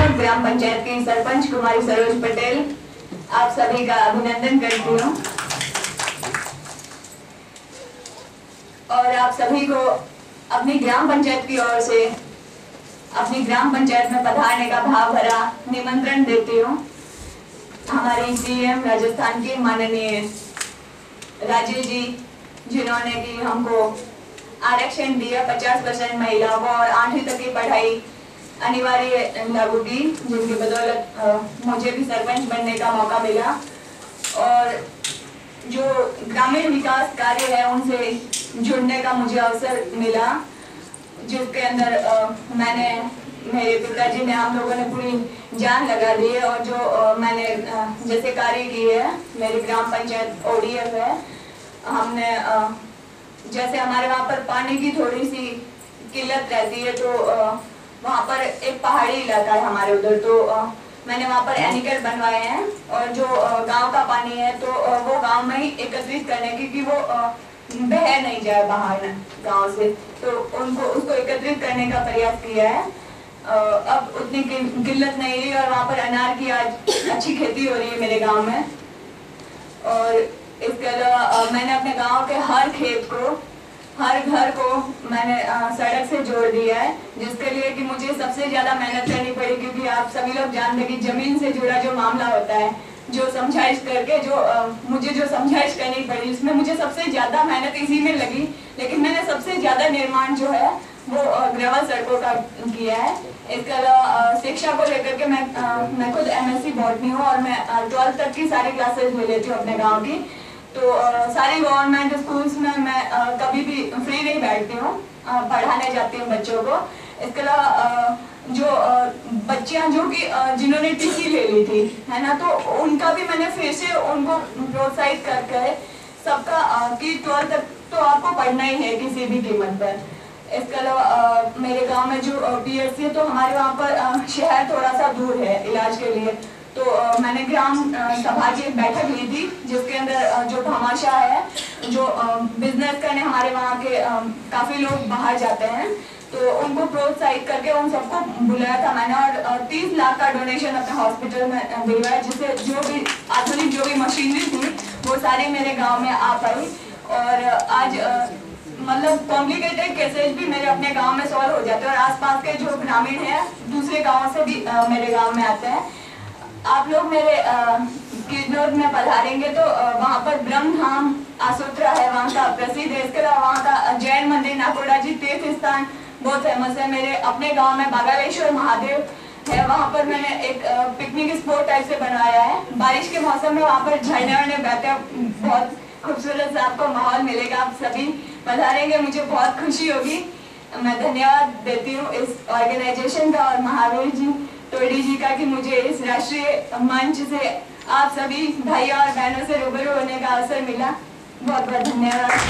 कीर्तनोद ग्राम पंचायत की सरपंच कुमारी सरोज पटेल, आप सभी का अभिनंदन करती हूँ और आप सभी को अपनी ग्राम पंचायत की ओर से अपनी ग्राम पंचायत में पधारने का भाव भरा निमंत्रण देती हूँ। हमारी सीएम राजस्थान के माननीय राजे जी, जिन्होंने कि हमको आरक्षण दिया 50% महिलाओं को और 8वीं तक की पढ़ाई अनिवार्य लागू की, जिनकी बदौलत मुझे भी सरपंच बनने का मौका मिला और जो ग्रामीण विकास कार्य है उनसे जुड़ने का मुझे अवसर मिला, जिसके अंदर मैंने मेरे पिताजी ने हम लोगों ने पूरी जान लगा दी है और जो मैंने जैसे कार्य की है, मेरी ग्राम पंचायत ओडीएफ है, हमने जैसे हमारे वहाँ पर पानी की थोड़ी सी किल्लत रहती है तो वहाँ पर एक पहाड़ी इलाका है हमारे उधर, तो मैंने वहाँ पर एनिकल बनवाए हैं और जो गांव का पानी है तो वो गांव में ही एकत्रित करने की कि वो बह नहीं जाए बाहर गांव से, तो उसको एकत्रित करने का प्रयास किया है। अब उतनी किल्लत नहीं रही और वहाँ पर अनार की आज अच्छी खेती हो रही है मेरे गांव में। और इसके अलावा मैंने अपने गांव के हर खेत को, हर घर को मैंने सड़क से जोड़ दिया है, जिसके लिए कि मुझे सबसे ज्यादा मेहनत करनी पड़ी, क्योंकि आप सभी लोग जानते हैं कि जमीन से जुड़ा जो मामला होता है, जो समझाइश करके मुझे जो समझाइश करनी पड़ी, उसमें मुझे सबसे ज्यादा मेहनत इसी में लगी। लेकिन मैंने सबसे ज्यादा निर्माण जो है वो ग्रेवल सड़कों का किया है। इसके अलावा शिक्षा को लेकर के मैं खुद MSc बॉटनी हूँ और मैं 12th तक की सारी क्लासेस ले लेती हूँ अपने गाँव की, तो सारी गवर्नमेंट स्कूल्स में मैं कभी भी फ्री नहीं बैठती हूँ, पढ़ाने जाती हूँ बच्चों को। इसके अलावा जो बच्चियाँ जो कि जिन्होंने टीसी ले ली थी है ना, तो उनका भी मैंने फिर से उनको प्रोत्साहित करके सबका कि 12th तक तो आपको पढ़ना ही है किसी भी कीमत पर। इसके अलावा मेरे गांव में जो PSC है, तो हमारे वहाँ पर शहर थोड़ा सा दूर है इलाज के लिए, तो मैंने ग्राम सभा की बैठक ली थी, जिसके अंदर जो भामाशाह है, जो बिजनेस करने हमारे वहाँ के काफी लोग बाहर जाते हैं, तो उनको प्रोत्साहित करके उन सबको बुलाया था मैंने और 30 लाख का डोनेशन अपने हॉस्पिटल में दिलवाया, जिससे जो भी आधुनिक जो भी मशीनरी थी वो सारी मेरे गाँव में आ पाई और आज मतलब कॉम्प्लिकेटेड केसेज भी मेरे अपने गांव में सॉल्व हो जाते हैं और आसपास के जो ग्रामीण हैं दूसरे गांवों से भी मेरे गांव में आते हैं। आप लोग मेरे कीर्तनोद में पधारेंगे तो वहाँ पर ब्रह्मधाम आसोत्रा है, वहाँ का प्रसिद्ध है। इसके अलावा वहाँ का जैन मंदिर नाकोड़ा जी तीर्थ स्थान बहुत फेमस है। मेरे अपने गाँव में बागालेश्वर महादेव है, वहाँ पर मैंने एक पिकनिक स्पॉट टाइप से बनवाया है। बारिश के मौसम में वहाँ पर झरने बहते हैं, बहुत खूबसूरत सा आपको माहौल मिलेगा। आप सभी पधारेंगे, मुझे बहुत खुशी होगी। मैं धन्यवाद देती हूँ इस ऑर्गेनाइजेशन का और महावीर जी टोडी जी का कि मुझे इस राष्ट्रीय मंच से आप सभी भाइयों और बहनों से रूबरू होने का अवसर मिला। बहुत बहुत धन्यवाद।